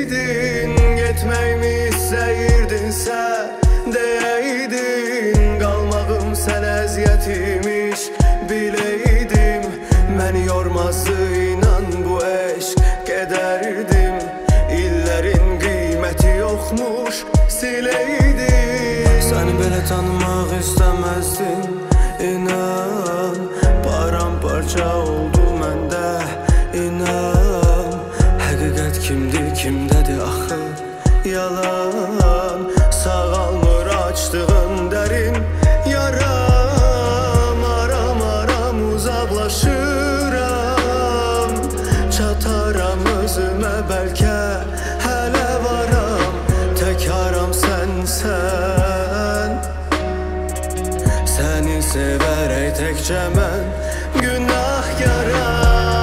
sileydin. Getməyimi istəyirdinsə deyeydin, qalmağım sən əziyyətimiş bileydim. Məni yormazdı inan bu eşq, gedərdim. İllərin qiyməti yoxmuş sileydin. Səni belə tanımaq istəməzdim, inan. Paramparça oldu məndə, inan. Həqiqət kimdir, kimdədir axı yalan. Sağalmır açdığım dərin yaram. Aram uzaqlaşıram, çataram özümə bəlkə hələ varam. Tək aram sənsən, səni sevərək təkcə mən günahkaram.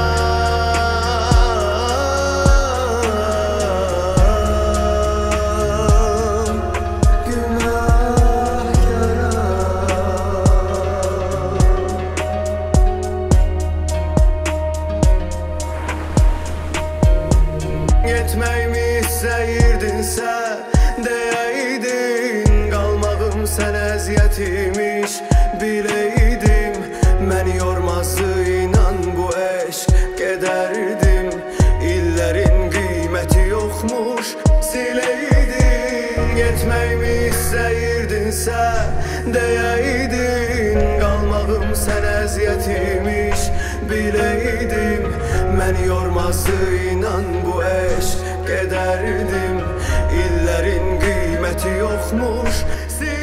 Getməyimi istəyirdinsə deyeydin, qalmağım sən əziyyətimiş bileydim. Məni yormazdı inan bu eşq, gedərdim. İllərin qiyməti yoxmuş sileydin. Getməyimi istəyirdinsə deyeydin, qalmağım sən əziyyətimiş bileydim. Məni yormazdı inan bu eşq, gedərdim. İllərin qiyməti yoxmuş